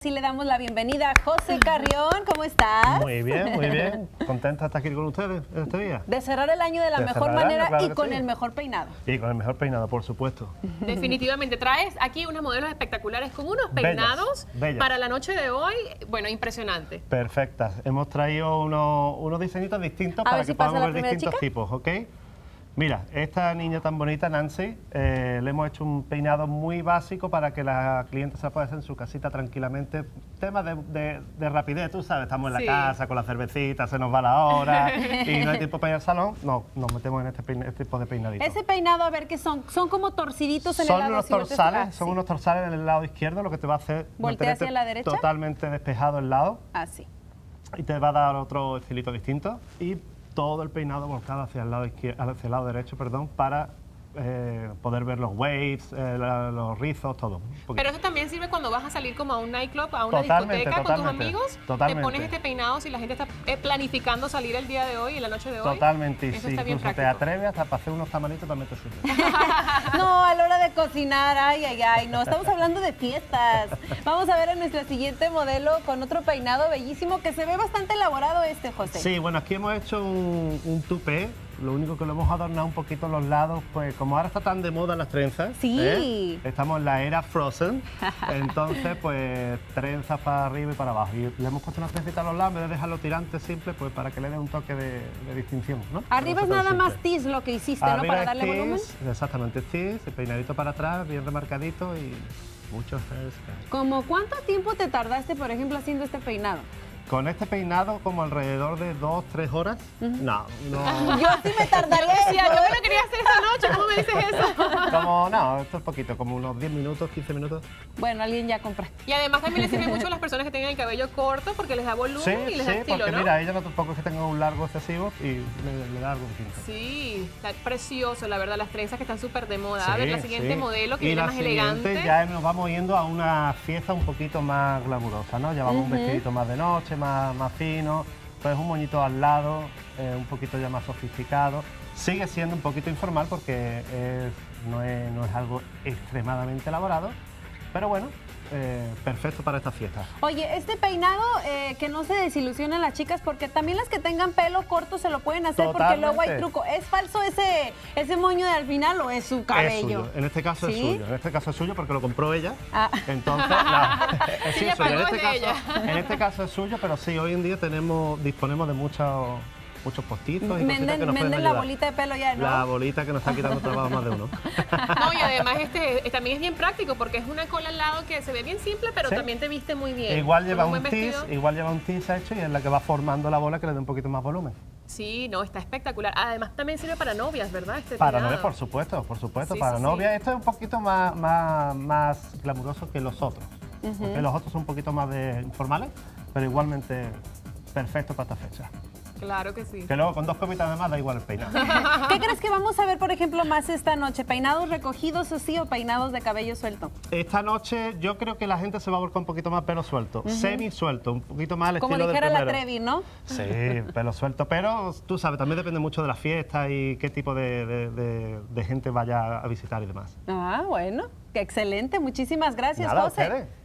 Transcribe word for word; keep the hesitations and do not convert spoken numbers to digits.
Sí, le damos la bienvenida a José Carrión. ¿Cómo estás? Muy bien, muy bien. Contenta de estar aquí con ustedes este día. De cerrar el año de la De mejor cerrar el manera año, claro y que con sí. el mejor peinado. Y con el mejor peinado, por supuesto. Definitivamente. Traes aquí unos modelos espectaculares con unos Bellas, peinados bellas. para la noche de hoy. Bueno, impresionante. Perfectas. Hemos traído unos, unos diseñitos distintos A para ver que si pasa podamos la ver primera distintos chica. tipos, ¿ok? Mira, esta niña tan bonita, Nancy, eh, le hemos hecho un peinado muy básico para que la cliente se pueda hacer en su casita tranquilamente. Tema de, de, de rapidez, tú sabes, estamos en Sí. la casa con la cervecita, se nos va la hora y no hay tiempo para ir al salón. No, nos metemos en este, peine- este tipo de peinadito. Ese peinado, a ver qué son. Son como torciditos en Son el lado. unos si no te- torsales, Ah, son sí. unos torsales en el lado izquierdo, lo que te va a hacer ¿Voltea mantenerte hacia la derecha? totalmente despejado el lado Así. y te va a dar otro estilito distinto y todo el peinado volcado hacia el lado izquierdo, hacia el lado derecho, perdón, para eh, poder ver los waves, eh, la- los rizos, todo. un poquito. Pero eso también sirve cuando vas a salir como a un nightclub, a una Totalmente, discoteca con tus totalmente, amigos. totalmente. Te pones este peinado si la gente está eh, planificando salir el día de hoy y la noche de hoy. Totalmente, y Eso si está bien incluso te práctico. atreves hasta para hacer unos tamalitos también te sirve. No, a la hora de cocinar, ay, ay, ay, no, estamos hablando de fiestas. Vamos a ver a nuestra siguiente modelo con otro peinado bellísimo que se ve bastante elaborado este, José. Sí, bueno, aquí hemos hecho un, un tupé, lo único que lo hemos adornado un poquito los lados, pues como ahora está tan de moda las trenzas, Sí. ¿eh? Estamos en la era Frozen, entonces pues trenzas para arriba y para abajo. Y le hemos puesto una trencita a los lados, en vez de dejarlo tirante simple, pues para que le dé un toque de, de distinción, ¿no? Arriba es No sea tan nada más simple. tis lo que hiciste, ¿no? Arriba Para es darle tis, volumen. Exactamente, tis, el peinadito para atrás, bien remarcadito y mucho hairspray. ¿Cómo cuánto tiempo te tardaste, por ejemplo, haciendo este peinado? Con este peinado como alrededor de dos, tres horas, no, no. Yo sí me tardaría Yo decía, eso, yo ¿eh? me lo quería hacer esta noche, ¿cómo me dices eso? Como, no, esto es poquito, como unos diez minutos, quince minutos. Bueno, alguien ya compra. Y además también le sirve mucho a las personas que tengan el cabello corto porque les da volumen Sí, y les sí, da estilo, porque ¿no? mira, ella no tampoco es que tenga un largo excesivo y le, le da algo distinto. Sí, está precioso, la verdad, las trenzas que están súper de moda. a ver, la Sí, siguiente sí. modelo que y viene la más siguiente elegante. ya nos vamos yendo a una fiesta un poquito más glamurosa, ¿no? Llevamos un vestidito más de noche, más, más fino, pues un moñito al lado, eh, un poquito ya más sofisticado. Sigue siendo un poquito informal porque es- no, es, no es algo extremadamente elaborado, pero bueno, eh, perfecto para esta fiesta. Oye, este peinado, eh, que no se desilusionen las chicas, porque también las que tengan pelo corto se lo pueden hacer porque luego hay Totalmente. truco. ¿Es falso ese, ese moño de al final o es su Es cabello? suyo. En este caso es ¿Sí? suyo. En este caso es suyo porque lo compró ella. Ah. Entonces, no, es sí, Ella es suyo. En pagó este, de caso, ella. en este caso es suyo, pero sí, hoy en día tenemos, disponemos de muchos, muchos postitos y cositas Venden, que nos pueden venden la ayudar. bolita de pelo ya, ¿no? La bolita que nos está quitando trabajo más de uno. No, y además este eh, también es bien práctico porque es una cola al lado que se ve bien simple, pero Sí. también te viste muy bien. Igual Con lleva buen un tis, vestido. igual lleva un tis hecho y es la que va formando la bola que le da un poquito más volumen. Sí, no, está espectacular. Además también sirve para novias, ¿verdad? Este Para peinado. novias, por supuesto, por supuesto, Sí, para sí, novias. sí. Esto es un poquito más, más, más glamuroso que los otros. Porque los otros son un poquito más de informales, pero igualmente perfecto para esta fecha. Claro que sí. Que luego con dos copitas de más da igual el peinado. ¿Qué crees que vamos a ver, por ejemplo, más esta noche? ¿Peinados recogidos o sí o peinados de cabello suelto? Esta noche yo creo que la gente se va a volcar un poquito más pelo suelto, semi suelto, un poquito más al Como estilo del dijera la primero. Trevi, ¿no? Sí, pelo suelto, pero tú sabes, también depende mucho de la fiesta y qué tipo de, de- de- de gente vaya a visitar y demás. Ah, bueno, qué excelente. Muchísimas gracias, Nada, a José. ustedes.